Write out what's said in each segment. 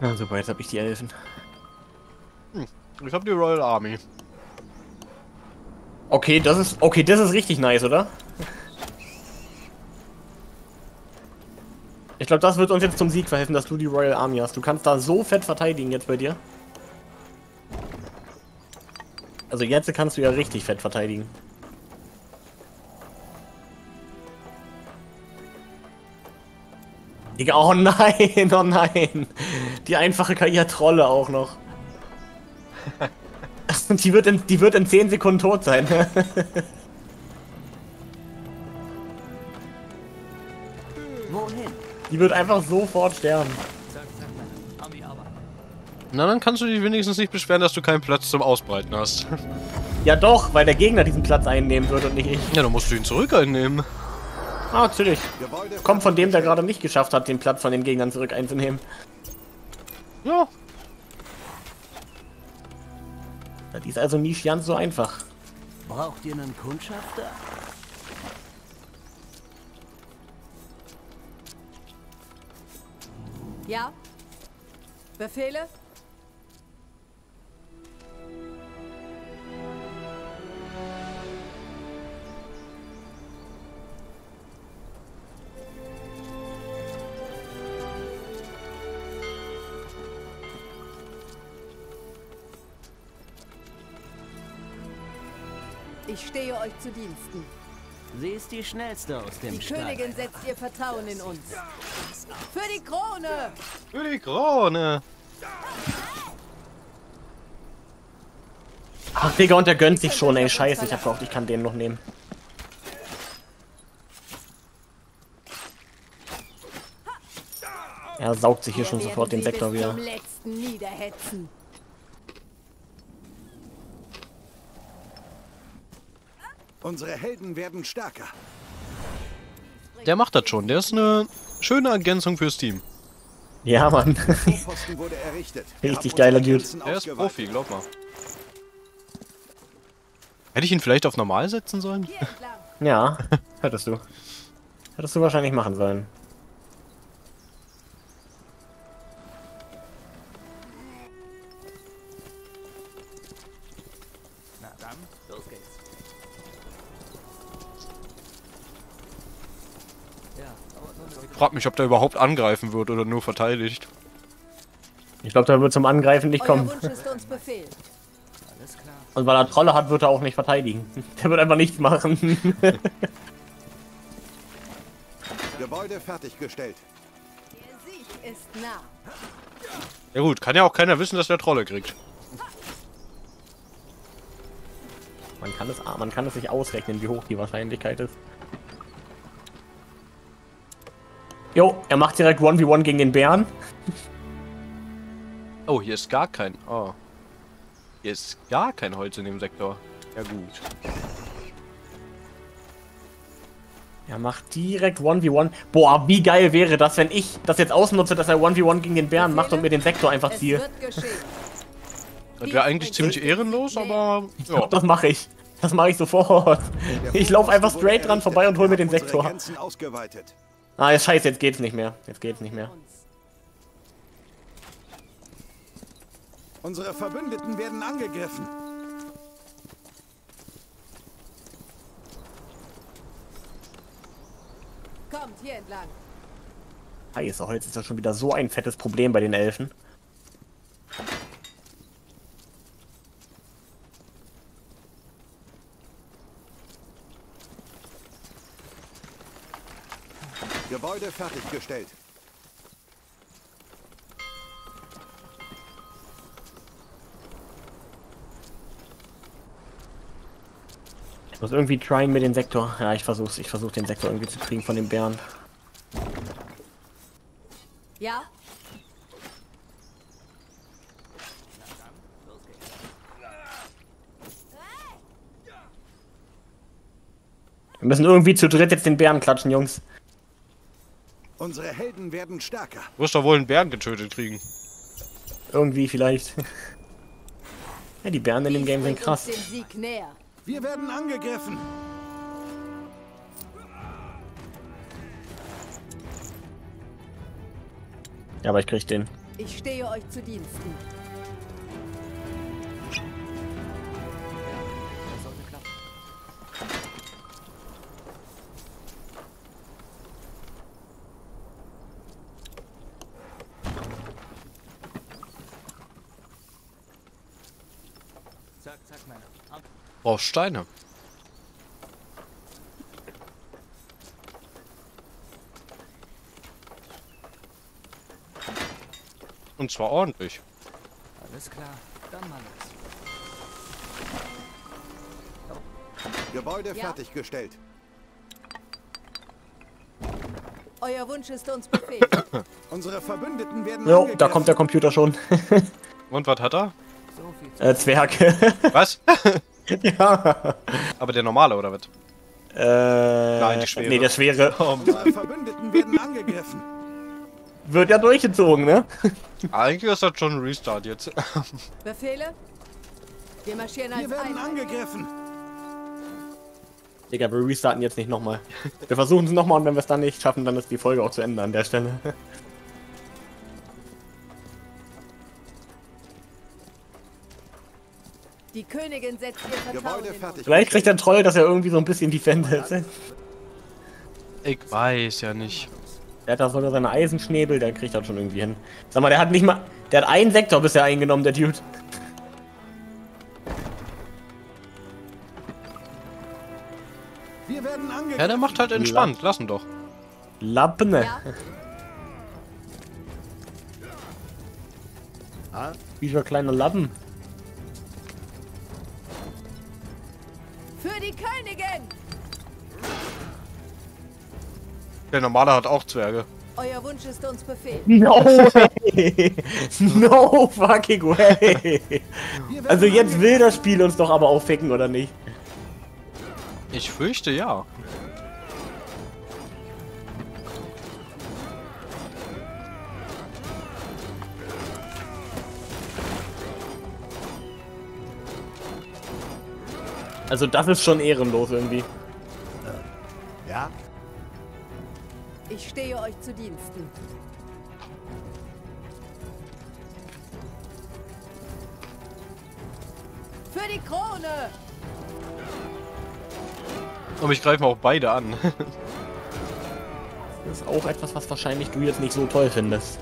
Ja, super, jetzt habe ich die Elfen. Ich habe die Royal Army. Okay, das ist richtig nice, oder? Ich glaube, das wird uns jetzt zum Sieg verhelfen, dass du die Royal Army hast. Du kannst da so fett verteidigen jetzt bei dir. Also jetzt kannst du ja richtig fett verteidigen. Digga, oh nein, oh nein. Die einfache KI hat Trolle auch noch. Die wird in 10 Sekunden tot sein. Wohin? Die wird einfach sofort sterben. Na, dann kannst du dich wenigstens nicht beschweren, dass du keinen Platz zum Ausbreiten hast. Ja doch, weil der Gegner diesen Platz einnehmen wird und nicht ich. Ja, dann musst du ihn zurück einnehmen. Ah, natürlich. Kommt von dem, der gerade nicht geschafft hat, den Platz von den Gegnern zurück einzunehmen. Ja. Die ist also nicht ganz so einfach. Braucht ihr einen Kundschafter? Ja? Befehle? Ich stehe euch zu Diensten. Sie ist die schnellste aus dem Die Stall. Königin setzt ihr Vertrauen in uns. Für die Krone! Für die Krone. Ach, Digga, und der gönnt sich schon, ey. Scheiße, ich hab gehofft, ich kann den noch nehmen. Er saugt sich hier schon sofort den Sektor wieder. Zum letzten niederhetzen. Unsere Helden werden stärker. Der macht das schon. Der ist eine schöne Ergänzung fürs Team. Ja, Mann. Vorposten wurde errichtet. Wir Richtig haben geiler unsere Dude. Grenzen Der ist ausgeweitet. Profi, glaub mal. Hätte ich ihn vielleicht auf normal setzen sollen? Hier entlang. Ja, hättest du. Hättest du wahrscheinlich machen sollen. Na dann, los geht's. Ja, dauert nur eine Sekunde. Frag mich, ob der überhaupt angreifen wird oder nur verteidigt. Ich glaube, der wird zum Angreifen nicht Euer kommen. Wunsch ist uns Befehl. Alles klar. Und weil er Trolle hat, wird er auch nicht verteidigen. Der wird einfach nichts machen. Gebäude fertiggestellt. Der Sieg ist nah. Ja gut, kann ja auch keiner wissen, dass der Trolle kriegt. Man kann es sich ausrechnen, wie hoch die Wahrscheinlichkeit ist. Jo, er macht direkt 1v1 gegen den Bären. Oh, hier ist gar kein... Oh. Hier ist gar kein Holz in dem Sektor. Ja gut. Er macht direkt 1v1. Boah, wie geil wäre das, wenn ich das jetzt ausnutze, dass er 1v1 gegen den Bären macht und mir den Sektor einfach Es ziehe. wird geschehen. Das wäre eigentlich ziemlich ehrenlos, aber... Ja. Das mache ich. Das mache ich sofort. Der Ich laufe einfach Vorposten wurde straight dran errichtet. vorbei und hol mir Wir den haben unsere Sektor. Grenzen ausgeweitet. Ah, jetzt scheiße, jetzt geht's nicht mehr. Jetzt geht's nicht mehr. Unsere Verbündeten werden angegriffen. Kommt hier entlang. Scheiße, heute ist das schon wieder so ein fettes Problem bei den Elfen. Gebäude fertiggestellt. Ich muss irgendwie tryen mit dem Sektor. Ja, ich versuch's. Ich versuch den Sektor irgendwie zu kriegen von den Bären. Ja? Wir müssen irgendwie zu dritt jetzt den Bären klatschen, Jungs. Unsere Helden werden stärker. Du wirst doch wohl einen Bären getötet kriegen. Irgendwie vielleicht. Ja, die Bären in dem Game sind Dies bringt uns krass. den Sieg näher. Wir werden angegriffen. Ja, aber ich krieg den. Ich stehe euch zu Diensten. Das sollte klappen. Zack, zack, Männer. Brauchst Steine. Und zwar ordentlich. Alles klar, dann mal los. Gebäude Ja. fertiggestellt. Euer Wunsch ist uns Befehl. Unsere Verbündeten werden Jo, angegriffen. da kommt der Computer schon. Und was hat er? So viel zu Zwerg. Was? Ja. Aber der normale, oder was? Nein, die schwere. Nee, der schwere. Unsere Verbündeten werden angegriffen. Wird ja durchgezogen, ne? Eigentlich ist das schon ein Restart jetzt. Befehle? Wir marschieren Wir als werden Einheit. angegriffen. Digga, wir restarten jetzt nicht nochmal. Wir versuchen es nochmal und wenn wir es dann nicht schaffen, dann ist die Folge auch zu Ende an der Stelle. Die Königin setzt ihr Vertrauen Gebäude in uns. fertig. Vielleicht kriegt der Troll, dass er irgendwie so ein bisschen defendet. Ich weiß ja nicht. Der hat da sogar seine Eisenschnäbel, der kriegt das schon irgendwie hin. Sag mal, der hat nicht mal... Der hat einen Sektor bisher eingenommen, der Dude. Wir werden angegriffen. Ja, der macht halt entspannt. Lass ihn doch. Lappen. Ja, Wie so ein kleiner Lappen. für die Königin! Der normale hat auch Zwerge. Euer Wunsch ist uns Befehl. No way! No fucking way! Wir werden Also jetzt angegriffen. will das Spiel uns doch aber auch ficken, oder nicht? Ich fürchte ja. Also das ist schon ehrenlos irgendwie. Ja. Ich stehe euch zu Diensten. Für die Krone! Und ich greife mal auch beide an. Das ist auch etwas, was wahrscheinlich du jetzt nicht so toll findest.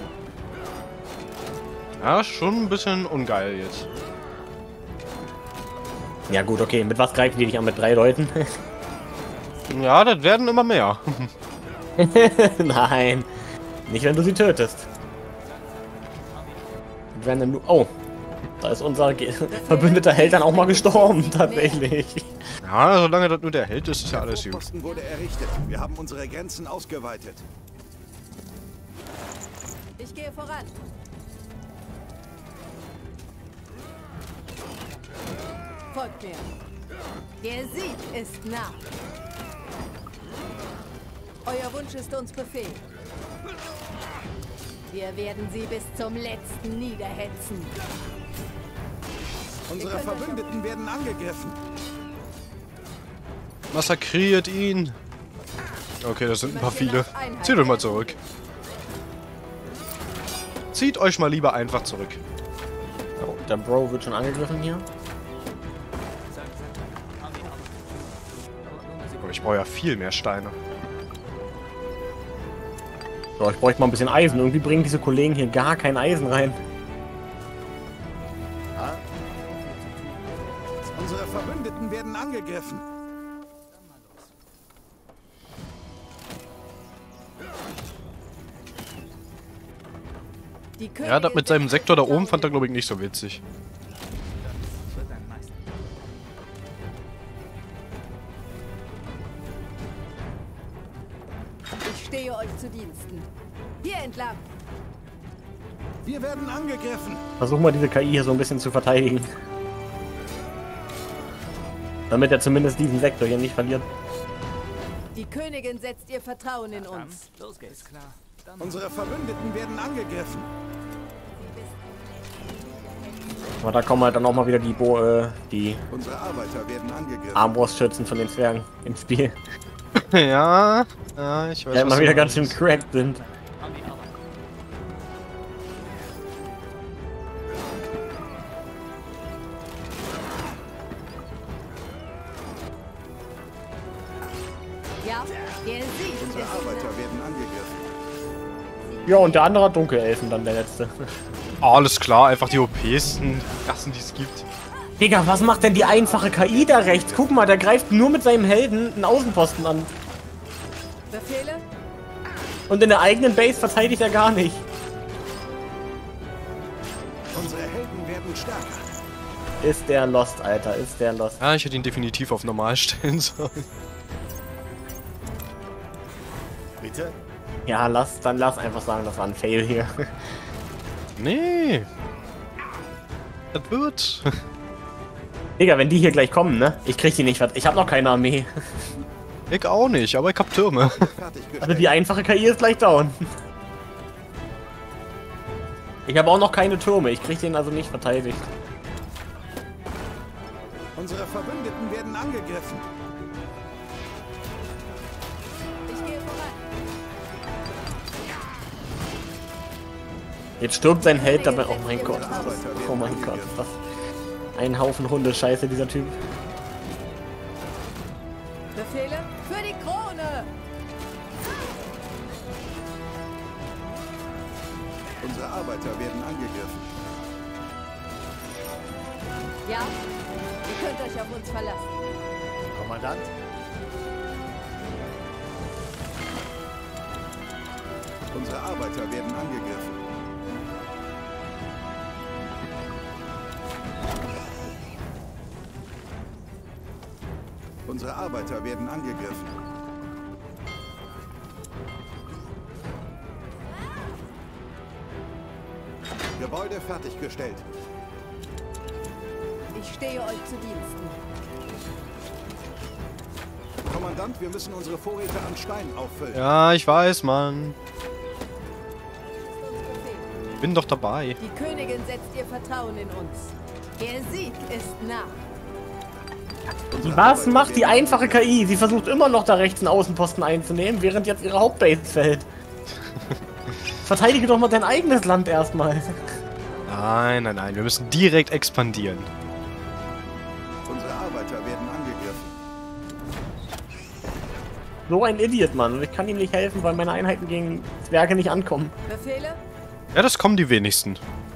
Ja, schon ein bisschen ungeil jetzt. Ja gut, okay. Mit was greifen die dich an? Mit 3 Leuten? Ja, das werden immer mehr. Nein. Nicht, wenn du sie tötest. Und wenn dann du... Oh. Da ist unser verbündeter Held dann auch mal gestorben, tatsächlich. Ja, solange das nur der Held ist, ist ja alles gut. Posten wurde errichtet. Wir haben unsere Grenzen ausgeweitet. Ich gehe voran. Folgt mir. Der Sieg ist nah. Euer Wunsch ist uns Befehl. Wir werden sie bis zum letzten niederhetzen. Unsere Verbündeten werden angegriffen. Massakriert ihn. Okay, das sind ein paar viele. Zieht euch mal zurück. Zieht euch mal lieber einfach zurück. Oh, der Bro wird schon angegriffen hier. zack, zack. Armee, Armee. Dauert nur eine Aber Sekunde. ich brauche ja viel mehr Steine. So, ich bräuchte mal ein bisschen Eisen. Irgendwie bringen diese Kollegen hier gar kein Eisen rein. Unsere Verbündeten werden angegriffen. Die Ja, Königin das mit seinem setzt Sektor da ihr oben fand er, Vertrauen glaube ich, nicht so witzig. Das wird ein Meister. Ich stehe euch zu Diensten. Hier entlang. Wir werden angegriffen. Versuch mal diese KI hier so ein bisschen zu verteidigen. Damit er zumindest diesen Sektor hier nicht verliert. Die Königin setzt ihr Vertrauen in Dann, uns. los geht's. Klar. Dann Unsere Verbündeten werden angegriffen. Aber da kommen halt dann auch mal wieder die Unsere Arbeiter werden angegriffen. Armbrustschützen von den Zwergen ins Spiel. Ja, ich weiß Die halt mal was wieder du ganz schön meinst. cracked sind. Armee, Armee. Der Sieg Unsere ist Arbeiter werden angegriffen. Ja, und der andere hat Dunkelelfen, dann der letzte. Alles klar, einfach die OPsten Gassen, die es gibt. Digga, was macht denn die einfache KI da rechts? Guck mal, der greift nur mit seinem Helden einen Außenposten an. Befehle? Und in der eigenen Base verteidigt er gar nicht. Unsere Helden werden stärker. Ist der Lost, Alter, ist der Lost. Ja, ich hätte ihn definitiv auf normal stellen sollen. Bitte? Ja, lass einfach sagen, das war ein Fail hier. Nee. Das wird. Digga, wenn die hier gleich kommen, ne? Ich krieg die nicht, ich hab noch keine Armee. Ich auch nicht, aber ich hab Türme. Fertiggestellt. Also die einfache KI ist gleich down. Ich habe auch noch keine Türme, ich krieg den also nicht verteidigt. Unsere Verbündeten werden angegriffen. Ich gehe voran. Jetzt stirbt sein Held dabei. Oh mein Gott. Oh mein Gott. Das ein Haufen Hundescheiße, dieser Typ. Befehle? Für die Krone! Unsere Arbeiter werden angegriffen. Ja? Ihr könnt euch auf uns verlassen. Kommandant? Unsere Arbeiter werden angegriffen. Unsere Arbeiter werden angegriffen. Gebäude fertiggestellt. Ich stehe euch zu Diensten. Kommandant, wir müssen unsere Vorräte an Stein auffüllen. Ja, ich weiß, Mann. Lasst uns befehlen. Bin doch dabei. Die Königin setzt ihr Vertrauen in uns. Der Sieg ist nah. Unsere Was Arbeiter macht die werden einfache KI? Sie versucht immer noch da rechts einen Außenposten einzunehmen, während jetzt ihre Hauptbase fällt. Verteidige doch mal dein eigenes Land erstmal. Nein, nein, nein. Wir müssen direkt expandieren. Unsere Arbeiter werden angegriffen. So ein Idiot, Mann. Und ich kann ihm nicht helfen, weil meine Einheiten gegen Zwerge nicht ankommen. Befehle? Ja, das kommen die wenigsten.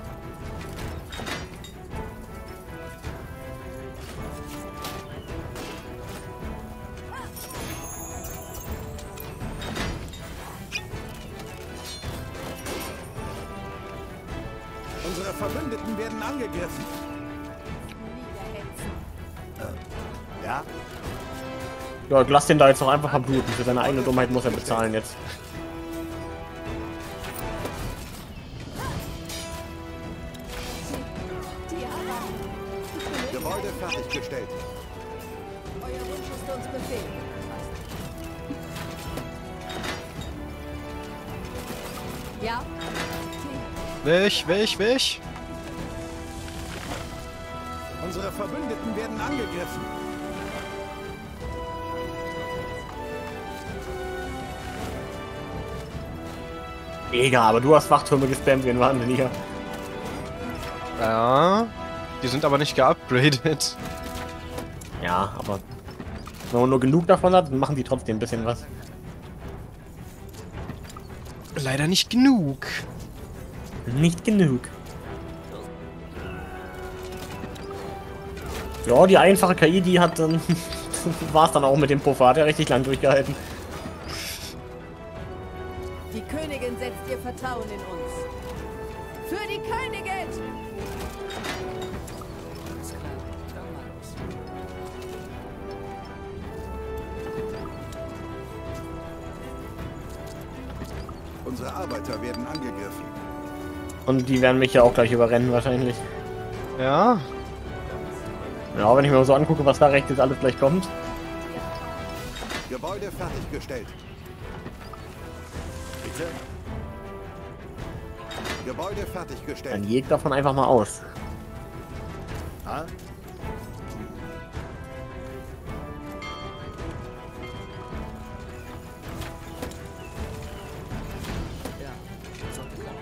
Unsere Verbündeten werden angegriffen. Niederhetzen. Ja? Ja, lass den da jetzt noch einfach verbluten. Für seine eigene Dummheit muss er bezahlen jetzt. Tiara. Gebäude fertiggestellt. Euer Wunsch ist uns Befehl. Ja? Weg. Unsere Verbündeten werden angegriffen. Mega, aber du hast Wachtürme gespammt wie ein Wahnsinniger. Ja. Die sind aber nicht geupgradet. Ja, aber wenn man nur genug davon hat, dann machen die trotzdem ein bisschen was. Leider nicht genug. Nicht genug. Ja, die einfache KI, die hat dann... war es dann auch mit dem Puffer, hat er richtig lang durchgehalten. Die Königin setzt ihr Vertrauen in uns. Für die Königin! Alles klar, dann mal los. Unsere Arbeiter werden angegriffen. Und die werden mich ja auch gleich überrennen wahrscheinlich. Ja. Ja, wenn ich mir mal so angucke, was da rechts jetzt alles gleich kommt. Gebäude fertiggestellt. Bitte? Gebäude fertiggestellt. Dann jeg davon einfach mal aus. Ah? Ja, sollte klappen.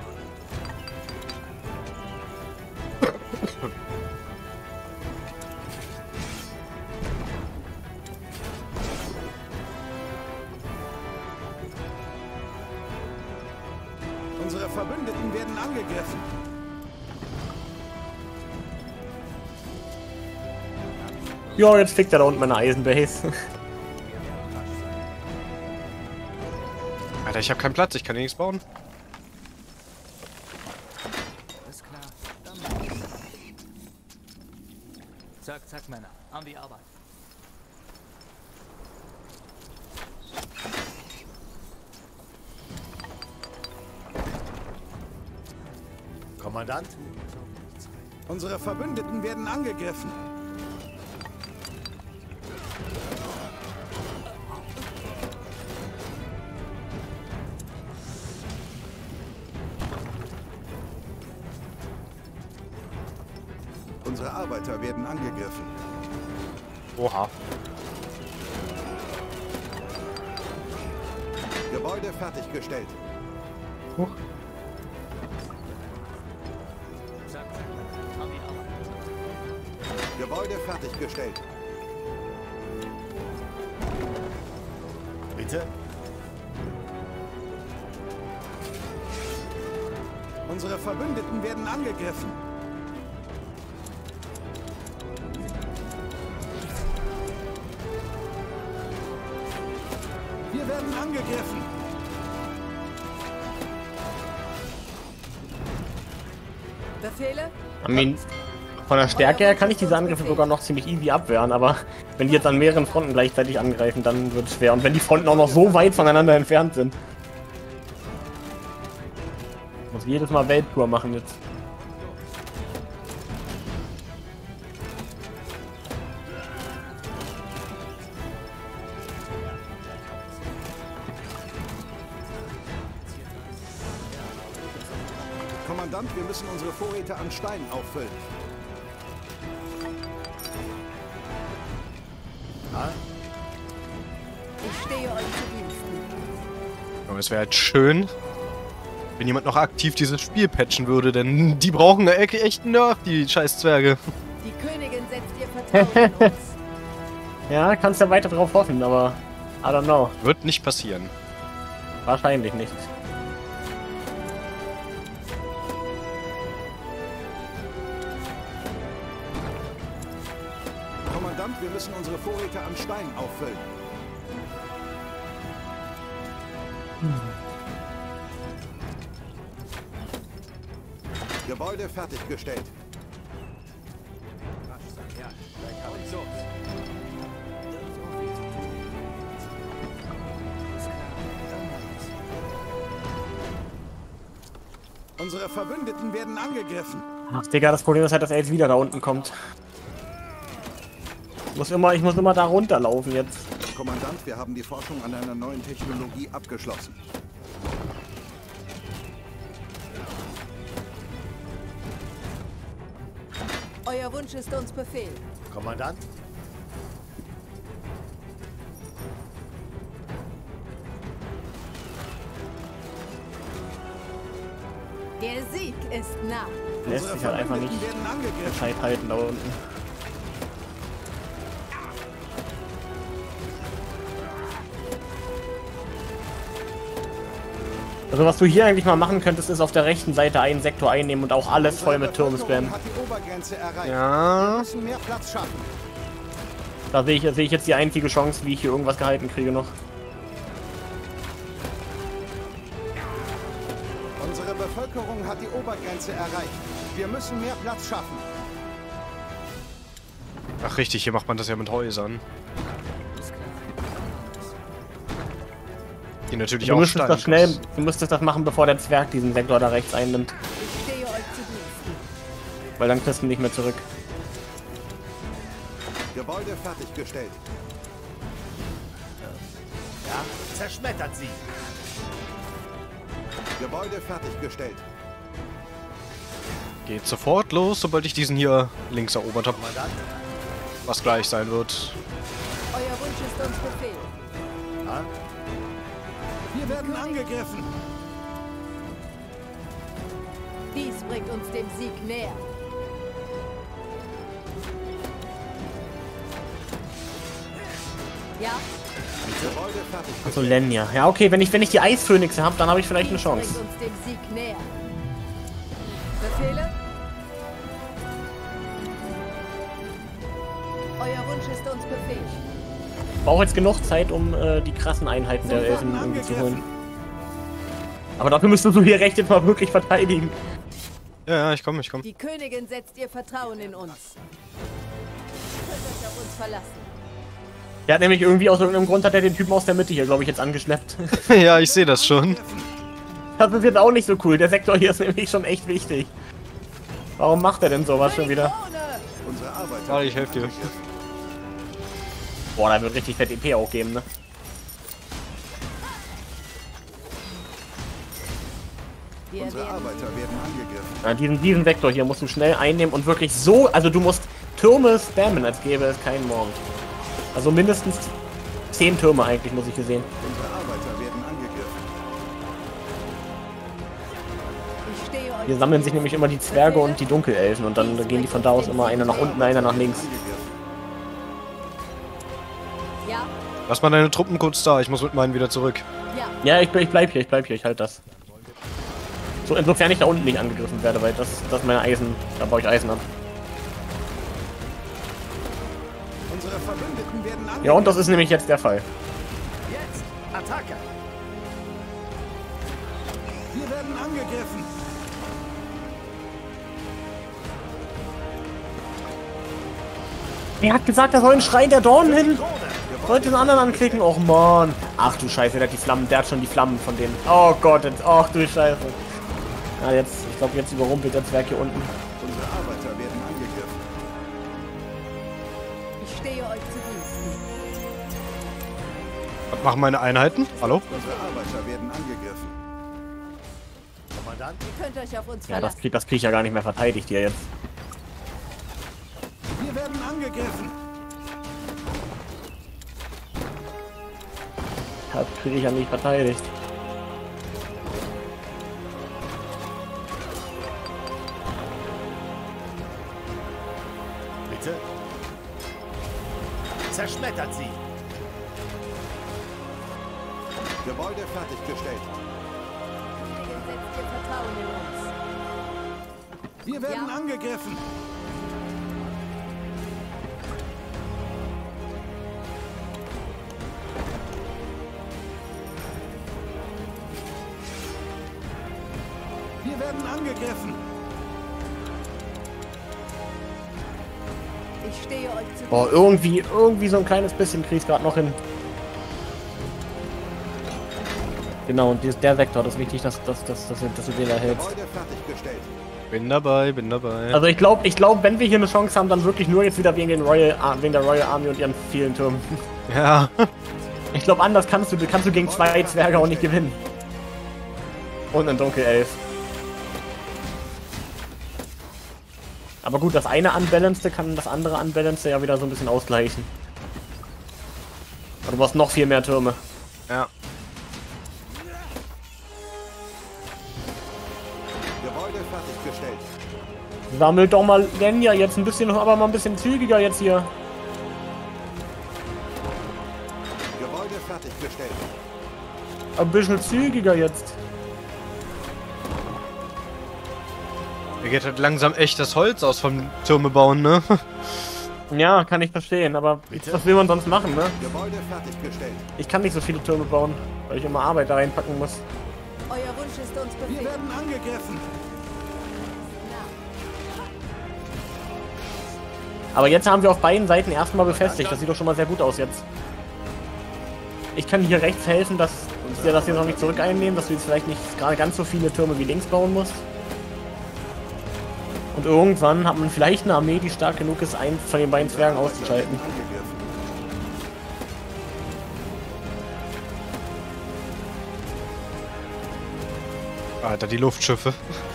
angegriffen. Ja, jetzt fickt er da unten meine Eisenbase. Alter, ich habe keinen Platz, ich kann hier nichts bauen. Ist klar. Dann zack, zack, Männer. An die Arbeit. Kommandant? Unsere Verbündeten werden angegriffen. Unsere Arbeiter werden angegriffen. Oha. Gebäude fertiggestellt. Huch. Zack, zack, Männer. An die Arbeit. Gebäude fertiggestellt. Bitte? Unsere Verbündeten werden angegriffen. Wir werden angegriffen. Befehle? I mean, von der Stärke her kann ich diese Angriffe sogar noch ziemlich easy abwehren, aber wenn die jetzt an mehreren Fronten gleichzeitig angreifen, dann wird es schwer. Und wenn die Fronten auch noch so weit voneinander entfernt sind. Ich muss jedes Mal Welttour machen jetzt. Kommandant, wir müssen unsere Vorräte an Stein auffüllen. Ich stehe euch zu Diensten. Aber es wäre halt schön, wenn jemand noch aktiv dieses Spiel patchen würde, denn die brauchen echt einen Nerf, die scheiß Zwerge. Die Königin setzt ihr Vertrauen in uns. Ja, kannst ja weiter drauf hoffen, aber I don't know. Wird nicht passieren. Wahrscheinlich nicht. Kommandant, wir müssen unsere Vorräte an Stein auffüllen. Gebäude fertiggestellt. Unsere Verbündeten werden angegriffen. Ach, Digga, das Problem ist halt, dass er jetzt wieder da unten kommt. Ich muss immer da runterlaufen jetzt. Kommandant, wir haben die Forschung an einer neuen Technologie abgeschlossen. Euer Wunsch ist uns Befehl. Kommandant? Der Sieg ist nah. Lässt sich halt einfach nicht werden angegriffen. gescheit halten da unten. Also was du hier eigentlich mal machen könntest, ist auf der rechten Seite einen Sektor einnehmen und auch alles voll mit Türmen spammen. Hat die Obergrenze erreicht. Wir Ja. müssen mehr Platz schaffen. Da sehe ich jetzt die einzige Chance, wie ich hier irgendwas gehalten kriege noch. Unsere Bevölkerung hat die Obergrenze erreicht. Wir müssen mehr Platz schaffen. Ach richtig, hier macht man das ja mit Häusern. Die natürlich Du auch müsstest das Steine schnell, du müsstest das machen, bevor der Zwerg diesen Sektor da rechts einnimmt. Ich stehe euch zu Diensten. Weil dann kriegst du ihn nicht mehr zurück. Gebäude fertiggestellt. Ja, zerschmettert sie. Gebäude fertiggestellt. Geht sofort los, sobald ich diesen hier links erobert habe. Kommandant? Was gleich sein wird. Euer Wunsch ist uns Befehl. Ja? Wir werden angegriffen. Dies bringt uns dem Sieg näher. Ja? Gebäude fertiggestellt. Also Lenya. Ja, okay, wenn ich die Eisphönixe habe, dann habe ich vielleicht eine Dies Chance. bringt uns dem Sieg näher. Befehle? Euer Wunsch ist uns Befehl. Ich brauche jetzt genug Zeit, um die krassen Einheiten der Elfen irgendwie zu holen. Aber dafür müsstest du hier recht jetzt mal wirklich verteidigen. Ja, ich komme. Die Königin setzt ihr Vertrauen in uns. Ihr könnt euch auf uns verlassen. Der hat nämlich irgendwie aus irgendeinem Grund hat er den Typen aus der Mitte hier, glaube ich, jetzt angeschleppt. Ja, ich sehe das schon. Das ist jetzt auch nicht so cool. Der Sektor hier ist nämlich schon echt wichtig. Warum macht er denn sowas schon wieder? Unsere Arbeiter. Warte, ich helfe dir. Boah, da wird richtig fett EP auch geben, ne? Unsere Arbeiter werden angegriffen. Ja, diesen Sektor hier musst du schnell einnehmen und wirklich so, also du musst Türme spammen, als gäbe es keinen Morgen. Also mindestens 10 Türme eigentlich, muss ich gesehen. Unsere Arbeiter werden angegriffen. Ich stehe euch Hier sammeln sich nämlich immer die Zwerge und die Dunkelelfen und dann gehen die von da aus immer einer nach unten, einer nach links. Ja, Lass mal deine Truppen kurz da, ich muss mit meinen wieder zurück. ja. Ja, ich bleib hier, ich halte das. So, insofern ich da unten nicht angegriffen werde, weil das meine Eisen, da baue ich Eisen ab. Unsere Verbündeten werden angegriffen. Ja, und das ist nämlich jetzt der Fall. Jetzt! Attacke! Wir werden angegriffen. Er hat gesagt, er soll einen Schrein der Dornen hin. Sollte den anderen anklicken. Och man. Ach du Scheiße, der hat die Flammen, der hat schon die Flammen von denen. Oh Gott, jetzt, ach du Scheiße. Ja, jetzt, ich glaube, jetzt überrumpelt der Zwerg hier unten. Unsere Arbeiter werden angegriffen. Ich stehe euch zu Diensten. Was machen meine Einheiten? Hallo? Unsere Arbeiter werden angegriffen. Kommandant? Ihr könnt euch auf uns Ja, verlassen. das krieg ich ja gar nicht mehr verteidigt hier jetzt. Wir werden angegriffen. Das kriege ich ja nicht verteidigt. Bitte? Zerschmettert sie! Gebäude fertiggestellt. Königin setzt ihr Vertrauen in uns. Wir werden Ja. angegriffen. Wir werden angegriffen. Ich stehe euch zu Boah, irgendwie so ein kleines bisschen krieg's gerade noch hin. Genau, und der Sektor, das ist wichtig, dass du den erhältst. Gebäude fertiggestellt. Bin dabei, bin dabei. Also ich glaube, wenn wir hier eine Chance haben, dann wirklich nur jetzt wieder wegen der Royal Army und ihren vielen Türmen. Ja. Ich glaube, anders kannst du gegen 2 Zwerge auch nicht gewinnen. Und einen Dunkelelf. Aber gut, das eine Unbalanced kann das andere Unbalanced ja wieder so ein bisschen ausgleichen. Aber du brauchst noch viel mehr Türme. Ja. Gebäude fertiggestellt. Sammelt doch mal Lenja jetzt ein bisschen, aber mal ein bisschen zügiger jetzt hier. Gebäude fertiggestellt. Ein bisschen zügiger jetzt. Mir geht halt langsam echt das Holz aus vom Türme bauen, ne? Ja, kann ich verstehen, aber was will man sonst machen, ne? Gebäude fertiggestellt. Ich kann nicht so viele Türme bauen, weil ich immer Arbeit da reinpacken muss. Euer Wunsch ist uns Wir Befehl. werden angegriffen. Aber jetzt haben wir auf beiden Seiten erstmal befestigt. Das sieht doch schon mal sehr gut aus jetzt. Ich kann hier rechts helfen, dass wir das hier noch nicht zurück einnehmen, dass du jetzt vielleicht nicht gerade ganz so viele Türme wie links bauen musst. Und irgendwann hat man vielleicht eine Armee, die stark genug ist, einen von den beiden Zwergen auszuschalten. Angegriffen. Alter, die Luftschiffe.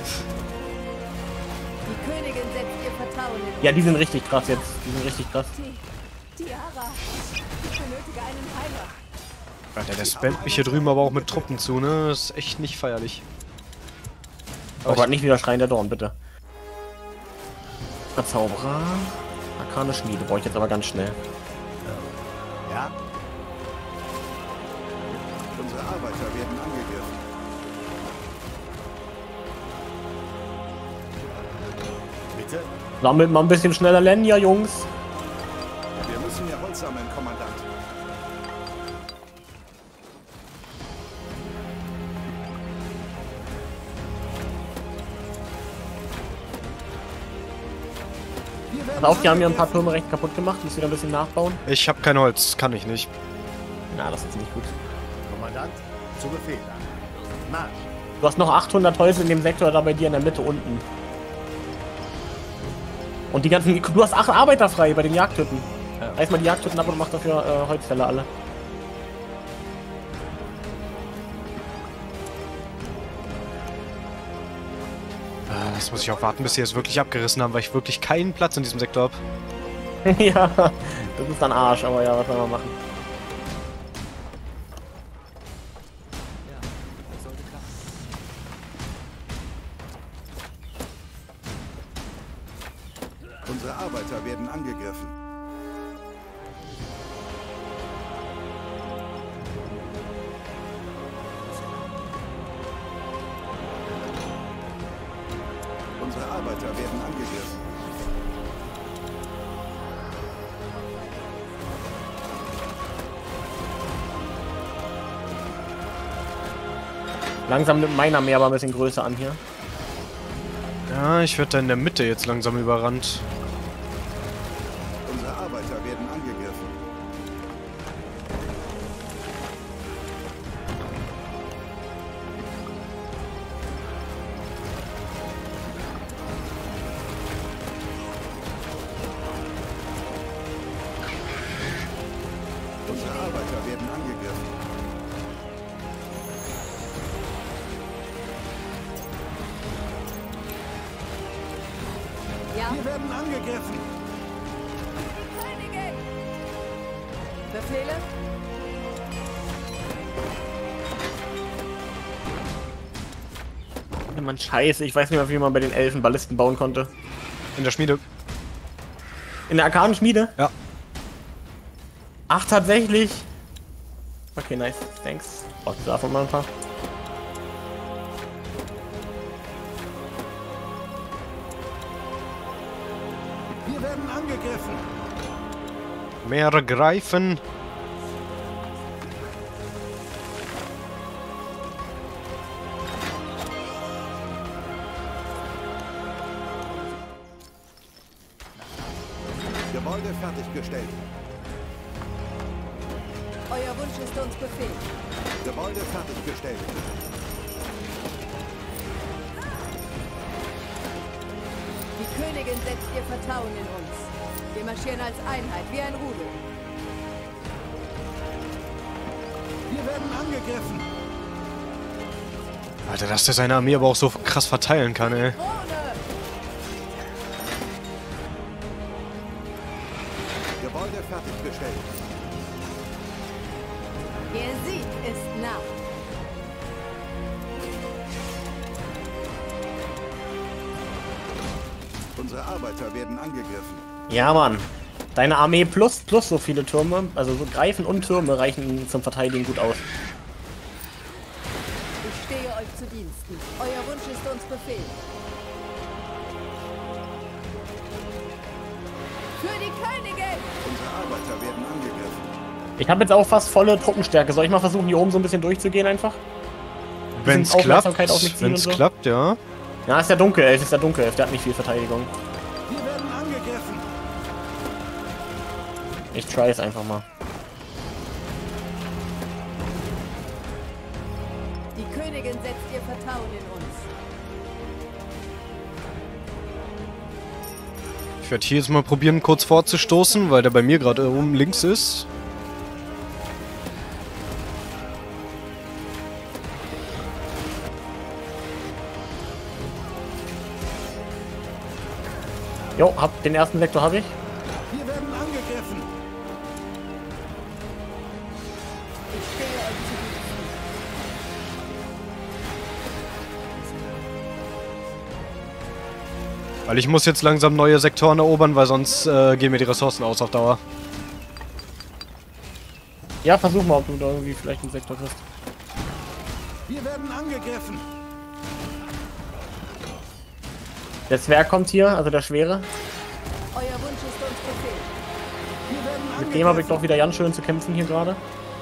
Die Königin setzt ihr Vertrauen in uns. Ja, die sind richtig krass jetzt. Die sind richtig krass. Tiara, ich benötige einen Heiler. Alter, der spammt mich hier drüben aber auch mit Truppen zu, ne? Das ist echt nicht feierlich. Oh Gott, nicht wieder Schrein der Dorn, bitte. Verzauberer. Arkane Schmiede brauche ich jetzt aber ganz schnell. Ja? Unsere Arbeiter werden angegriffen. Bitte? Sammelt mal ein bisschen schneller lernen, ja, Jungs. Wir müssen mehr Holz sammeln, Kommandant. Pass auf, die haben hier ein paar Türme recht kaputt gemacht. Muss wieder ein bisschen nachbauen. Ich habe kein Holz, kann ich nicht. Na, das ist nicht gut. Kommandant, zu Befehl. Marsch. Du hast noch 800 Holz in dem Sektor da bei dir in der Mitte unten. Und die ganzen... Du hast 8 Arbeiter frei bei den Jagdhütten. Reiß mal die Jagdhütten ab und mach dafür Holzfäller alle. Das muss ich auch warten, bis sie es wirklich abgerissen haben, weil ich wirklich keinen Platz in diesem Sektor habe. Ja, das ist dann Arsch, aber ja, was soll man machen? Ja, das sollte klappen. Unsere Arbeiter werden angegriffen. Unsere Arbeiter werden angegriffen. Langsam nimmt meiner mehr aber ein bisschen größer an hier. Ja, ich werde da in der Mitte jetzt langsam überrannt. Unsere Arbeiter werden angegriffen. Unsere Arbeiter werden angegriffen. Ja, Wir werden angegriffen. Königin! Befehle? Mann, scheiße, ich weiß nicht mehr, wie man bei den Elfen Ballisten bauen konnte. In der Schmiede. In der Arkadenschmiede? Ja. Ach, tatsächlich? Okay, nice. Thanks. Brauchst du davon mal ein paar? Wir werden angegriffen. Mehr greifen. Gebäude fertiggestellt. Euer Wunsch ist uns Befehl. Gebäude fertiggestellt. Die Königin setzt ihr Vertrauen in uns. Wir marschieren als Einheit, wie ein Rudel. Wir werden angegriffen. Alter, dass der seine Armee aber auch so krass verteilen kann, ey. Krone! Gebäude fertiggestellt. Der Sieg ist nah. Unsere Arbeiter werden angegriffen. Ja, Mann. Deine Armee plus so viele Türme, also so Greifen und Türme reichen zum Verteidigen gut aus. Ich stehe euch zu Diensten. Euer Wunsch ist uns Befehl. Für die Königin! Unsere Arbeiter werden angegriffen. Ich habe jetzt auch fast volle Truppenstärke. Soll ich mal versuchen, hier oben so ein bisschen durchzugehen einfach? Wenn's Bisschen klappt, Aufmerksamkeit auf mich ziehen wenn's und so. klappt, ja. Ja, ist der Dunkelelf, der hat nicht viel Verteidigung. Wir werden angegriffen. Ich try es einfach mal. Die Königin setzt ihr Vertrauen in uns. Ich werde hier jetzt mal probieren, kurz vorzustoßen, weil der bei mir gerade oben links ist. Jo, den ersten Sektor habe ich. Wir werden angegriffen. Ich stehe euch zu Diensten. Weil ich muss jetzt langsam neue Sektoren erobern, weil sonst gehen mir die Ressourcen aus auf Dauer. Ja, versuch mal, ob du da irgendwie vielleicht einen Sektor kriegst. Wir werden angegriffen. Der Zwerg kommt hier, also der Schwere. Euer Wunsch ist uns Befehl. Wir werden Mit dem habe ich doch wieder ganz schön zu kämpfen hier gerade.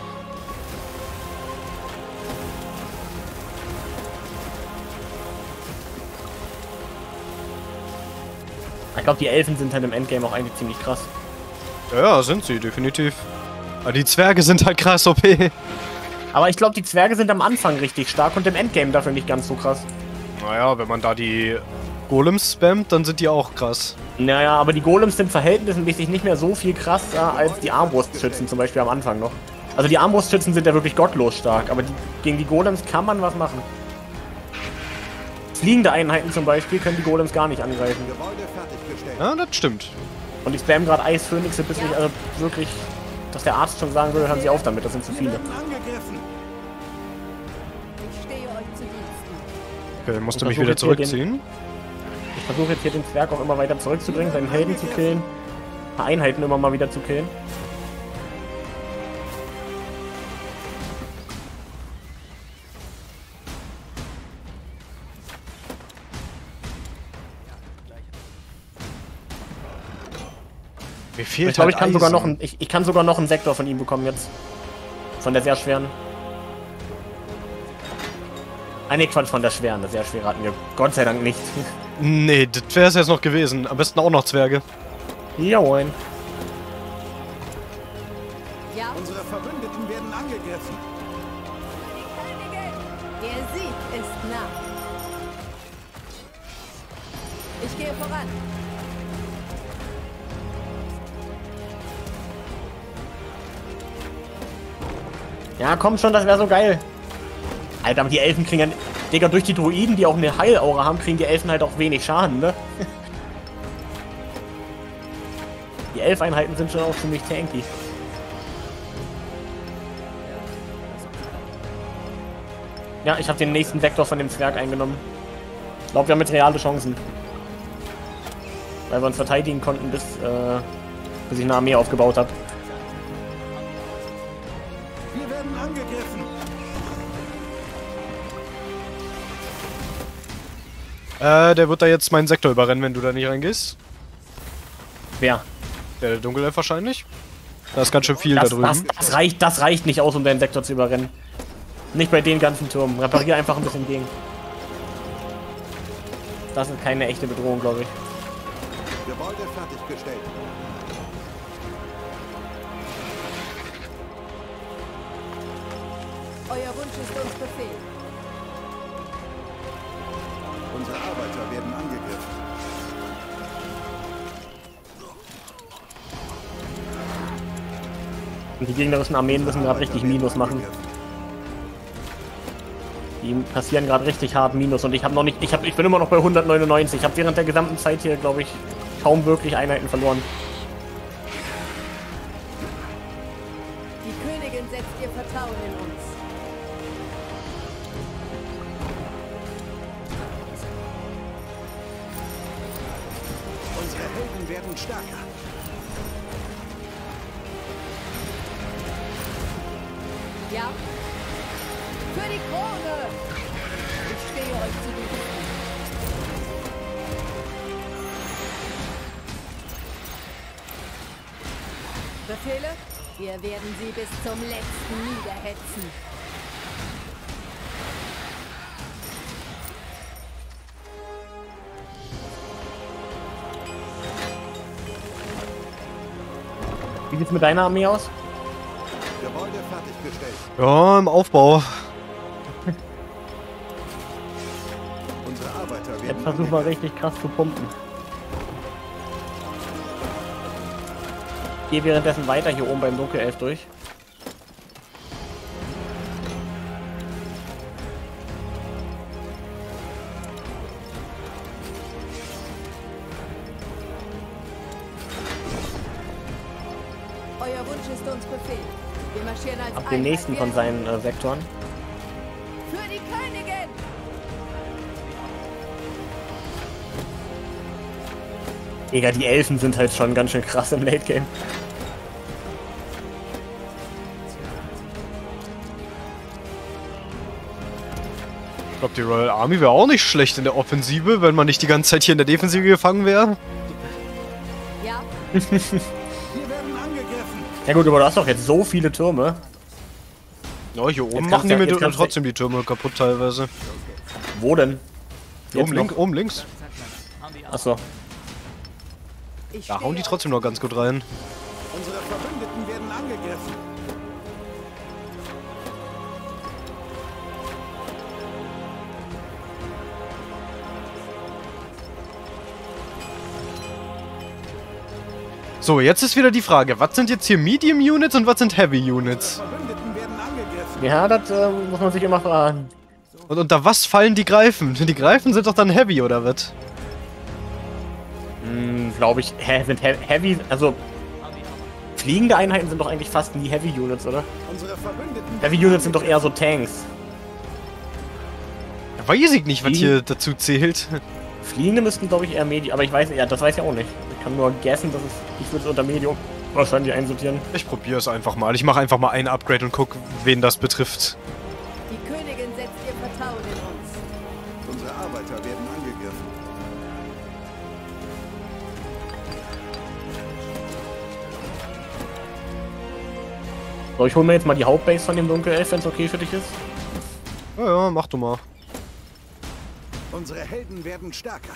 Ich glaube, die Elfen sind halt im Endgame auch eigentlich ziemlich krass. Ja, sind sie, definitiv. Aber die Zwerge sind halt krass OP. Aber ich glaube, die Zwerge sind am Anfang richtig stark und im Endgame dafür nicht ganz so krass. Naja, wenn man da die Golems spammt, dann sind die auch krass. Naja, aber die Golems sind verhältnismäßig nicht mehr so viel krasser als die Armbrustschützen zum Beispiel am Anfang noch. Also die Armbrustschützen sind ja wirklich gottlos stark, aber gegen die Golems kann man was machen. Fliegende Einheiten zum Beispiel können die Golems gar nicht angreifen. Gebäude fertiggestellt. Ja, das stimmt. Und ich spam gerade Eisphönixe, bis ich also wirklich, dass der Arzt schon sagen würde, hören Sie auf damit, das sind zu Wir viele. werden angegriffen. Ich stehe euch zu Diensten. Okay, musst du Und mich versuch wieder jetzt hier zurückziehen? Ich versuche jetzt hier den Zwerg auch immer weiter zurückzubringen, seinen Helden zu killen, ein paar Einheiten immer mal wieder zu killen. Mir fehlt Ich glaube, ich halt kann sogar Eisen. noch ich kann sogar noch einen Sektor von ihm bekommen jetzt. Von der sehr schweren. Ah ne, Quatsch, von der schweren. Der sehr schwere hatten wir Gott sei Dank nicht. Nee, das wäre es jetzt noch gewesen. Am besten auch noch Zwerge. Jawohl. Ja, Unsere Verbündeten werden angegriffen. die Königin. Der Sieg ist nah. Ich gehe voran. Ja, komm schon, das wäre so geil. Alter, aber die Elfen kriegen ja... Digga, durch die Druiden, die auch eine Heilaura haben, kriegen die Elfen halt auch wenig Schaden, ne? Die Elfeinheiten sind schon auch ziemlich tanky. Ja, ich habe den nächsten Vektor von dem Zwerg eingenommen. Ich glaube, wir haben jetzt reale Chancen. Weil wir uns verteidigen konnten, bis ich eine Armee aufgebaut habe. Wir werden angegriffen. Der wird da jetzt meinen Sektor überrennen, wenn du da nicht reingehst. Wer? Der Dunkelelf wahrscheinlich. Da ist ganz schön viel da drüben. Das reicht nicht aus, um deinen Sektor zu überrennen. Nicht bei den ganzen Türmen. Reparier einfach ein bisschen gegen. Das ist keine echte Bedrohung, glaube ich. Gebäude fertiggestellt. Euer Wunsch ist uns Befehl. Unsere Arbeiter werden angegriffen. Und die gegnerischen Armeen müssen gerade richtig Minus machen. Die passieren gerade richtig hart Minus und ich habe noch nicht, ich bin immer noch bei 199. Ich habe während der gesamten Zeit hier, glaube ich, kaum wirklich Einheiten verloren. Die Königin setzt ihr Vertrauen in uns. Unsere Helden werden stärker. Ja? Für die Krone! Ich stehe euch zu Diensten. Befehle? Wir werden sie bis zum letzten niederhetzen. Wie sieht's mit deiner Armee aus? Gebäude fertiggestellt. Ja, im Aufbau. Unsere Arbeiter werden Jetzt versuch mal richtig krass zu pumpen. Ich gehe währenddessen weiter hier oben beim Dunkelelf durch. Euer Wunsch ist uns Befehl. Wir marschieren als Ab den Einheit. nächsten von seinen Sektoren. Für die Königin! Digga, die Elfen sind halt schon ganz schön krass im Late Game. glaube, die Royal Army wäre auch nicht schlecht in der Offensive, wenn man nicht die ganze Zeit hier in der Defensive gefangen wäre. Ja, Wir werden angegriffen. Ja gut, aber du hast doch jetzt so viele Türme. Ja, hier oben Jetzt machen die kannst du- mir jetzt kannst du- trotzdem die Türme kaputt teilweise. Wo denn? Jetzt noch? Oben links. Achso. ich Da hauen die stehe trotzdem noch ganz gut rein. Unsere Verbündeten werden angegriffen. So, jetzt ist wieder die Frage, was sind jetzt hier Medium Units und was sind Heavy Units? Verbündeten werden angegriffen. Ja, das muss man sich immer fragen. Und unter was fallen die Greifen? Die Greifen sind doch dann Heavy, oder was? Glaube ich, sind Heavy, also fliegende Einheiten sind doch eigentlich fast nie Heavy Units, oder? Unsere Verbündeten Heavy Units sind doch eher so Tanks. Da weiß ich nicht, was Die- hier dazu zählt. Fliegende müssten, glaube ich, eher Medium, aber ich weiß, ja, das weiß ich auch nicht. Ich kann nur guessen, dass ich würde es unter Medium wahrscheinlich einsortieren. Ich probiere es einfach mal. Ich mache einfach mal ein Upgrade und guck, wen das betrifft. Die Königin setzt ihr Vertrauen in uns. Unsere Arbeiter werden angegriffen. So, ich hole mir jetzt mal die Hauptbase von dem Dunkelelf, wenn es okay für dich ist. Ja, ja, mach du mal. Unsere Helden werden stärker.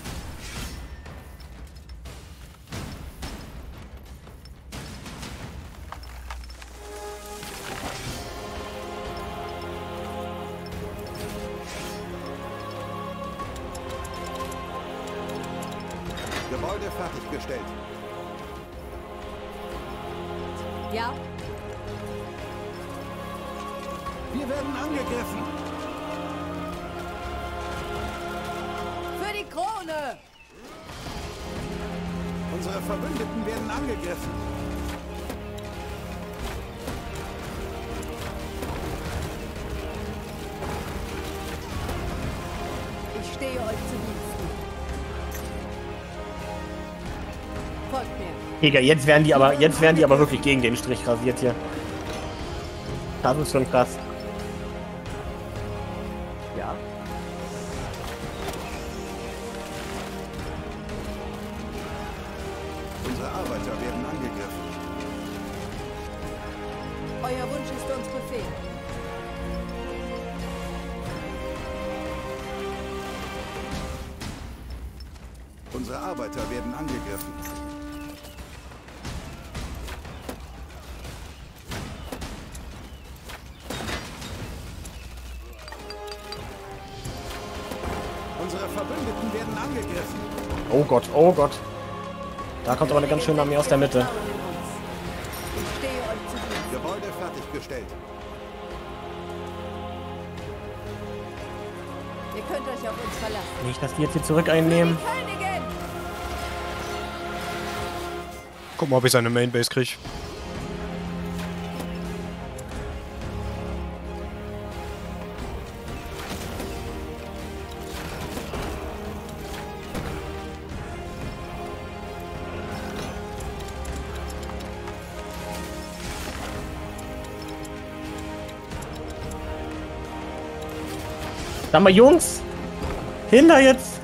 Gebäude fertiggestellt. Ja, Wir werden angegriffen. für die Krone! Unsere Verbündeten werden angegriffen. Ich stehe euch zu Diensten. Folgt mir. Digga, jetzt werden die aber wirklich gegen den Strich rasiert hier. Das ist schon krass. Ja. Unsere Arbeiter werden angegriffen. Euer Wunsch ist uns Befehl. Unsere Arbeiter werden angegriffen. Unsere Verbündeten werden angegriffen. Oh Gott, oh Gott. Da kommt aber eine ganz schöne Armee aus der Mitte. Vertrauen in uns. Ich stehe euch zu Diensten. Gebäude fertiggestellt. Ihr könnt euch auf uns verlassen. Nicht, dass die jetzt hier zurück einnehmen. Die Königin! Guck mal, ob ich seine Mainbase krieg. Sag mal, Jungs! Hinter jetzt!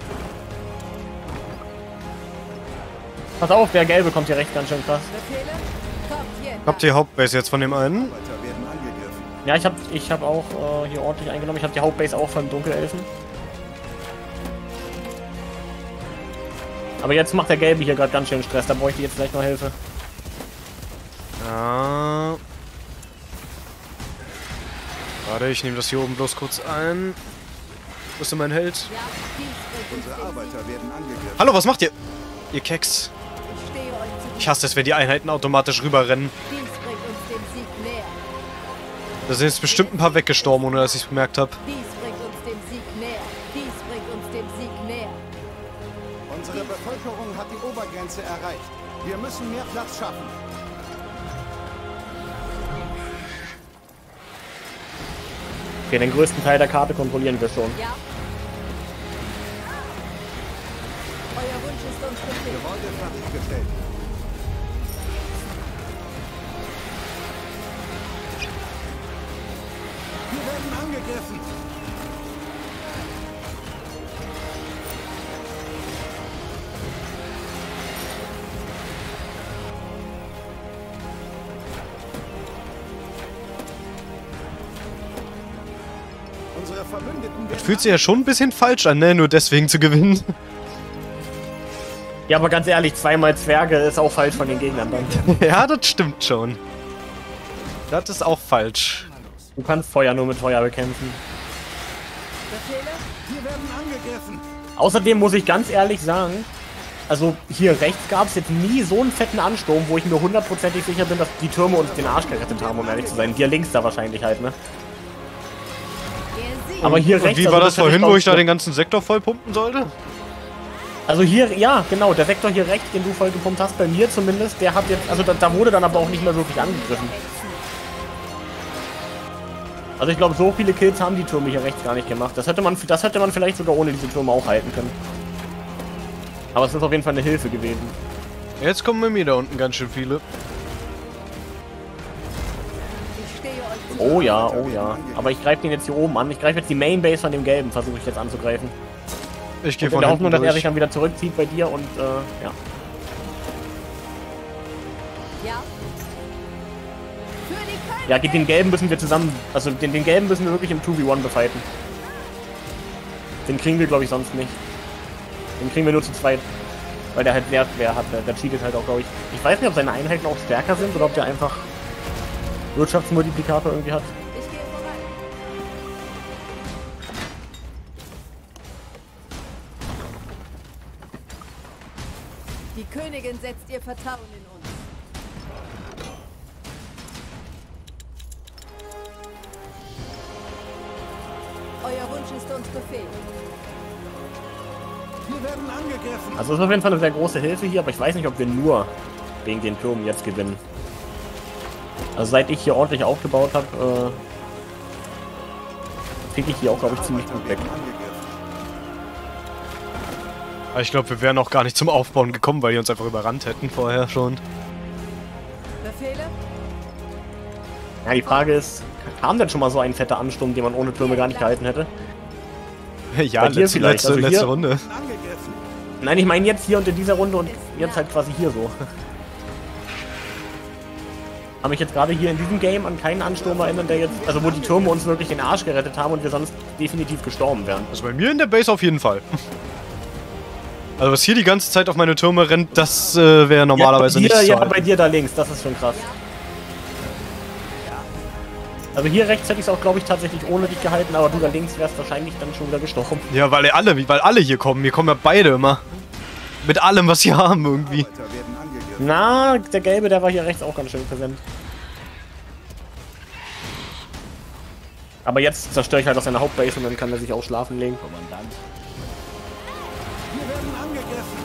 Pass auf, der Gelbe kommt hier rechts ganz schön krass. Befehle? Kommt hier. Habt ihr Hauptbase jetzt von dem einen? Arbeiter werden angegriffen. Ja, ich hab auch hier ordentlich eingenommen. Ich habe die Hauptbase auch von Dunkelelfen. Aber jetzt macht der Gelbe hier gerade ganz schön Stress. Da bräuchte ich jetzt vielleicht noch Hilfe. Ja. Warte, ich nehme das hier oben bloß kurz ein. Wo ist denn mein Held? Ja, dies bringt uns Unsere den Arbeiter werden angegriffen. Hallo, was macht ihr? Ihr Keks. Sieg. Ich stehe euch zu Ich hasse es, wenn die Einheiten automatisch rüberrennen. Dies bringt uns dem Sieg näher. Da sind jetzt bestimmt ein paar weggestorben, ohne dass ich es bemerkt habe. Dies bringt uns dem Sieg näher. Dies bringt uns dem Sieg näher. Unsere Bevölkerung hat die Obergrenze erreicht. Wir müssen mehr Platz schaffen. Okay, den größten Teil der Karte kontrollieren wir schon. Ja. Euer Wunsch ist uns Befehl. Gebäude fertiggestellt. Wir werden angegriffen. Verbündeten Das fühlt sich ja schon ein bisschen falsch an, ne? Nur deswegen zu gewinnen. Ja, aber ganz ehrlich, zweimal Zwerge ist auch falsch von den Gegnern dann. Ja, das stimmt schon. Das ist auch falsch. Du kannst Feuer nur mit Feuer bekämpfen. Befehle? Wir werden angegriffen. Außerdem muss ich ganz ehrlich sagen, also hier rechts gab es jetzt nie so einen fetten Ansturm, wo ich mir hundertprozentig sicher bin, dass die Türme uns den Arsch gerettet haben, um ehrlich zu sein. Hier links da wahrscheinlich halt, ne? Der Sieg. Aber hier Und rechts... wie also war das vorhin, hätte wo ich da auch- den ganzen Sektor voll pumpen sollte? Also hier, ja, genau, der Sektor hier rechts, den du voll gepumpt hast, bei mir zumindest, der hat jetzt, also da wurde dann aber auch nicht mehr wirklich angegriffen. Also ich glaube, so viele Kills haben die Türme hier rechts gar nicht gemacht. Das hätte man vielleicht sogar ohne diese Türme auch halten können. Aber es ist auf jeden Fall eine Hilfe gewesen. Jetzt kommen bei mir da unten ganz schön viele. Ich stehe euch zu. Oh ja, oh ja. Aber ich greife den jetzt hier oben an. Ich greife jetzt die Main Base von dem Gelben, versuche ich jetzt anzugreifen. Ich gehe In von der hinten Hoffnung, dass er sich durch. dann wieder zurückzieht bei dir und, ja. Ja? Für die Königin! Ja, den Gelben müssen wir zusammen, also den Gelben müssen wir wirklich im 2v1 befighten. Den kriegen wir, glaube ich, sonst nicht. Den kriegen wir nur zu zweit. Weil der halt sehr schwer hat. Der cheatet halt auch, glaube ich. Ich weiß nicht, ob seine Einheiten auch stärker sind oder ob der einfach Wirtschaftsmultiplikator irgendwie hat. Ich gehe voran. Die Königin setzt ihr Vertrauen in uns. Euer Wunsch ist uns Befehl. Wir werden angegriffen. Also es ist auf jeden Fall eine sehr große Hilfe hier, aber ich weiß nicht, ob wir nur wegen den Türmen jetzt gewinnen. Also seit ich hier ordentlich aufgebaut habe, kriege ich hier auch, glaube ich, ziemlich gut weg. Aber ich glaube, wir wären auch gar nicht zum Aufbauen gekommen, weil die uns einfach überrannt hätten vorher schon. Befehle? Ja, die Frage ist, kam denn schon mal so ein fetter Ansturm, den man ohne Türme gar nicht gehalten hätte? Ja, Bei dir letzte, vielleicht, letzte, also letzte hier- Runde. Angegriffen. Nein, ich meine jetzt hier und in dieser Runde und jetzt halt quasi hier so. Habe mich jetzt gerade hier in diesem Game an keinen Ansturm erinnern, der jetzt, also wo die Türme uns wirklich den Arsch gerettet haben und wir sonst definitiv gestorben wären. Also bei mir in der Base auf jeden Fall. Also was hier die ganze Zeit auf meine Türme rennt, das wäre normalerweise ja, nicht so. ja, bei dir da links, das ist schon krass. Also hier rechts hätte ich es auch, glaube ich, tatsächlich ohne dich gehalten, aber du da links wärst wahrscheinlich dann schon wieder gestorben. Ja, weil alle hier kommen. Hier kommen ja beide immer. Mit allem, was sie haben irgendwie. Arbeiter werden angegriffen. Na, der Gelbe, der war hier rechts auch ganz schön präsent. Aber jetzt zerstöre ich halt aus seiner Hauptbase und dann kann er sich auch schlafen legen. Kommandant. Wir werden angegriffen.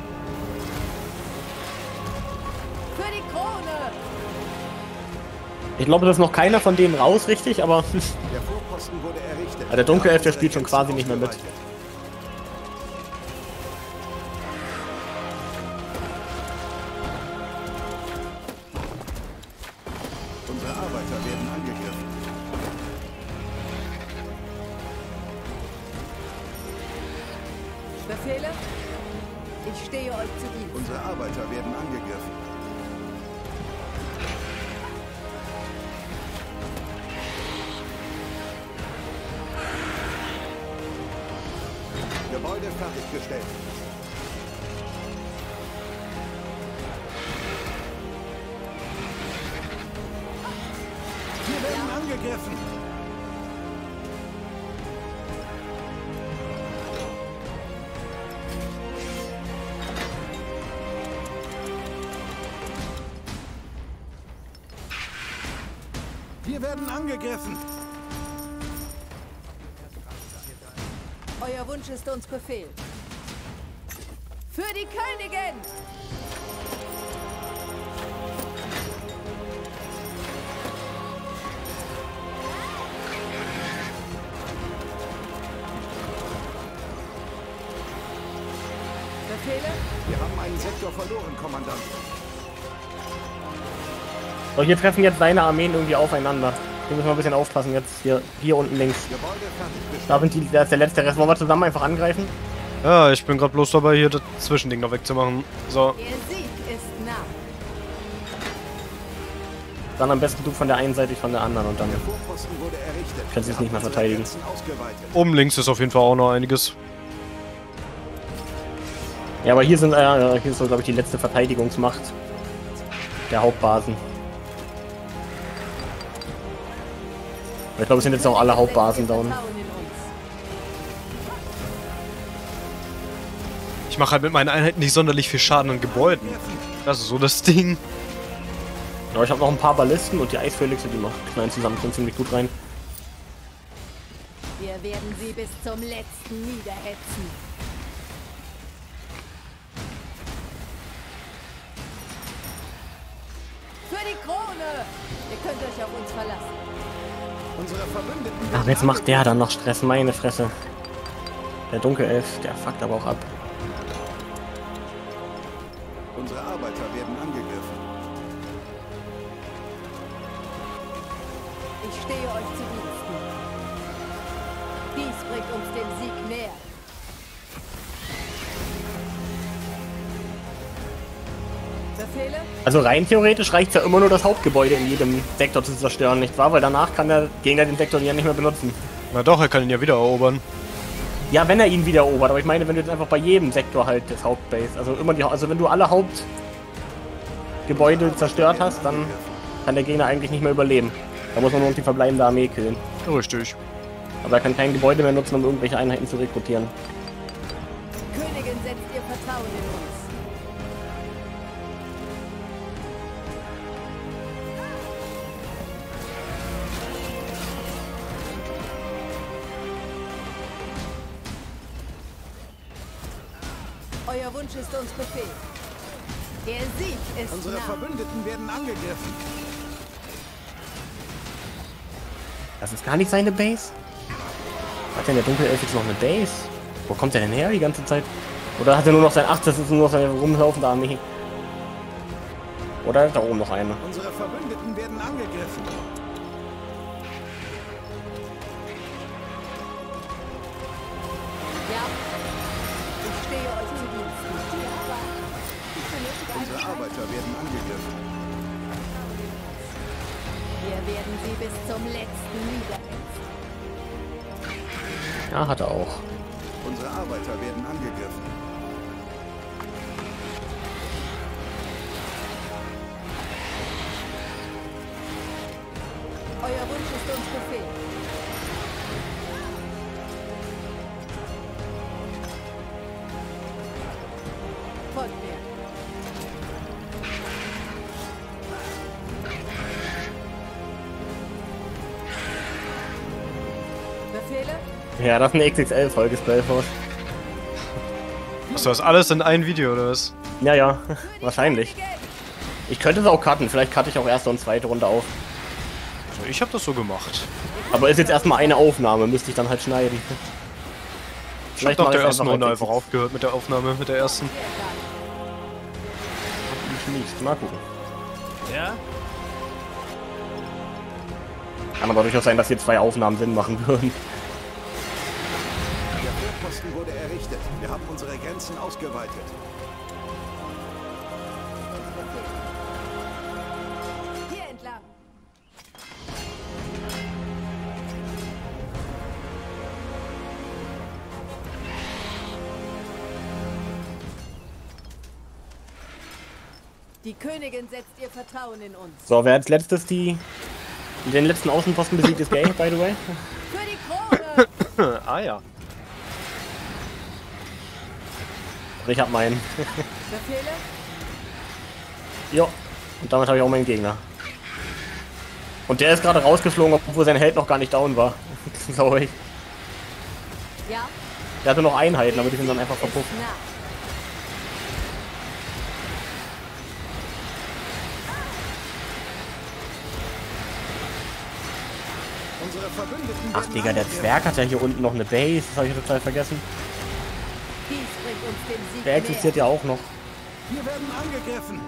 Für die Krone! Ich glaube, das ist noch keiner von denen raus, richtig, aber Der Vorposten wurde errichtet. der Dunkelelf, der spielt schon quasi nicht mehr mit. Unsere Arbeiter werden angegriffen. Befehle? Ich stehe euch zu Dienst. Unsere Arbeiter werden angegriffen. Gebäude fertiggestellt. Wir werden angegriffen. Wir werden angegriffen. Euer Wunsch ist uns Befehl. Für die Königin! Befehle? Wir haben einen Sektor verloren, Kommandant. So, hier treffen jetzt seine Armeen irgendwie aufeinander. Hier müssen wir ein bisschen aufpassen jetzt. Hier unten links. Gebäude fertiggestellt. Da sind da ist der letzte Rest. Wollen wir zusammen einfach angreifen? Ja, ich bin gerade bloß dabei, hier das Zwischending noch wegzumachen. So. Der Sieg ist nah. Dann am besten du von der einen Seite, ich von der anderen und dann Vorposten wurde errichtet. können sie es Wir nicht mehr haben unsere verteidigen. Grenzen ausgeweitet. Oben links ist auf jeden Fall auch noch einiges. Ja, aber hier sind hier ist so, glaube ich, die letzte Verteidigungsmacht der Hauptbasen. Ich glaube, es sind jetzt auch alle Hauptbasen down. Vertrauen in uns. Ich mache halt mit meinen Einheiten nicht sonderlich viel Schaden an Gebäuden. Das ist so das Ding. Aber ich habe noch ein paar Ballisten und die Eisphölixe, die machen klein zusammen, kommen ziemlich gut rein. Wir werden sie bis zum letzten niederhetzen. Für die Krone! Ihr könnt euch auf uns verlassen. Unsere Verbündeten Ach, jetzt macht der dann noch Stress, meine Fresse. Der Dunkelelf, der fuckt aber auch ab. Unsere Arbeiter werden angegriffen. Ich stehe euch zu Diensten. Dies bringt uns dem Sieg näher. Befehle? Also rein theoretisch reicht es ja immer nur, das Hauptgebäude in jedem Sektor zu zerstören, nicht wahr? Weil danach kann der Gegner den Sektor ja nicht mehr benutzen. Na doch, er kann ihn ja wieder erobern. Ja, wenn er ihn wieder erobert, aber ich meine, wenn du jetzt einfach bei jedem Sektor halt das Hauptbase, also immer die, also wenn du alle Hauptgebäude zerstört hast, dann kann der Gegner eigentlich nicht mehr überleben. Da muss man nur noch die verbleibende Armee killen. Richtig. Aber er kann kein Gebäude mehr nutzen, um irgendwelche Einheiten zu rekrutieren. Königin setzt ihr Vertrauen in uns. Euer Wunsch ist uns Befehl. Der Sieg ist Unsere nah. Verbündeten werden angegriffen. Das ist gar nicht seine Base? Hat denn der Dunkelelf jetzt noch eine Base? Wo kommt der denn her die ganze Zeit? Oder hat er nur noch sein... Ach, das ist nur noch seine rumlaufende Armee. Oder da oben noch eine. Unsere Verbündeten werden angegriffen. Ja. Ich stehe euch zu Diensten. Unsere Arbeiter werden angegriffen. Wir werden sie bis zum letzten niederhetzen. Ja, hat er auch. Unsere Arbeiter werden angegriffen. Euer Wunsch ist uns Befehl. Folgt mir. Befehle? Ja, das ist eine XXL-Folge, Spellforce. Hast du das alles in ein Video oder was? Ja, ja, wahrscheinlich. Ich könnte es auch cutten, vielleicht cutte ich auch erste und zweite Runde auf. Also ich habe das so gemacht. Aber ist jetzt erstmal eine Aufnahme, müsste ich dann halt schneiden. Ich habe nach mache der ich ersten Runde als einfach aufgehört mit der Aufnahme, mit der ersten. Ich nicht. Mal gucken. Ja? Kann aber durchaus sein, dass hier 2 Aufnahmen Sinn machen würden. Der Vorposten wurde errichtet. Wir haben unsere Grenzen ausgeweitet. Hier entlang. Die Königin setzt ihr Vertrauen in uns. So, wer als letztes den letzten Außenposten besiegt, ist gay, by the way. Für die Krone! Ah ja. Ich hab meinen. Befehle? Jo. Und damit habe ich auch meinen Gegner. Und der ist gerade rausgeflogen, obwohl sein Held noch gar nicht down war. Glaube ich. Ja. Der hatte noch Einheiten, aber die sind dann einfach Ist verpufft. nah. Unsere Verbündeten Ach werden Digga, der angegriffen. Zwerg hat ja hier unten noch eine Base. Das habe ich total vergessen. Dies bringt uns dem Sieg Der existiert ja auch noch. Wir werden angegriffen.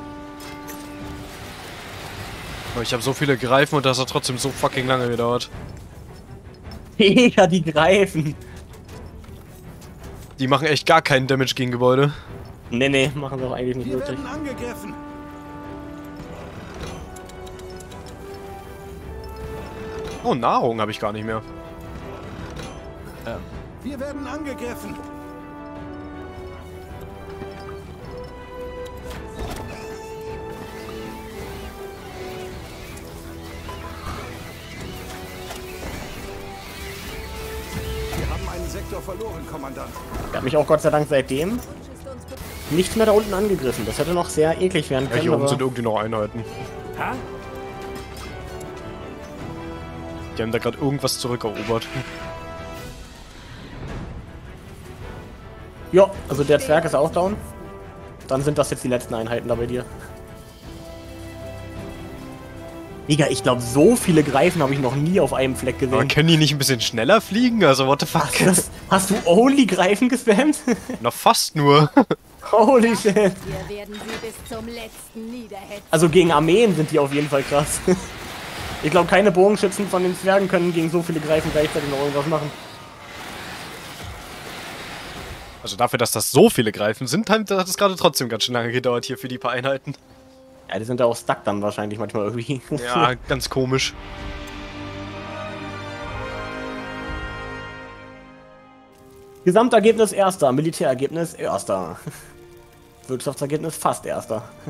Aber ich habe so viele Greifen und das hat trotzdem so fucking lange gedauert. Digga, die greifen. Die machen echt gar keinen Damage gegen Gebäude. Nee, machen sie auch eigentlich nicht Wir wirklich. werden angegriffen. Oh, Nahrung habe ich gar nicht mehr. Wir werden angegriffen. Wir haben einen Sektor verloren, Kommandant. Ich habe mich auch Gott sei Dank seitdem nicht mehr da unten angegriffen. Das hätte noch sehr eklig werden Ja, können. hier oben aber sind irgendwie noch Einheiten. Hä? Die haben da gerade irgendwas zurückerobert. ja, also der Zwerg ist auch down. Dann sind das jetzt die letzten Einheiten da bei dir. Digga, ich glaube, so viele Greifen habe ich noch nie auf einem Fleck Aber gesehen. können die nicht ein bisschen schneller fliegen? Also, what the fuck? Hast du only Greifen gespammt? Na, fast nur. Holy shit. Wir werden sie bis zum letzten niederhetzen. Also gegen Armeen sind die auf jeden Fall krass. Ich glaube, keine Bogenschützen von den Zwergen können gegen so viele Greifen gleichzeitig noch irgendwas machen. Also dafür, dass das so viele Greifen sind, hat es gerade trotzdem ganz schön lange gedauert hier für die paar Einheiten. Ja, die sind da auch stuck dann wahrscheinlich manchmal irgendwie. Ja, ganz komisch. Gesamtergebnis erster, Militärergebnis erster. Wirtschaftsergebnis fast erster.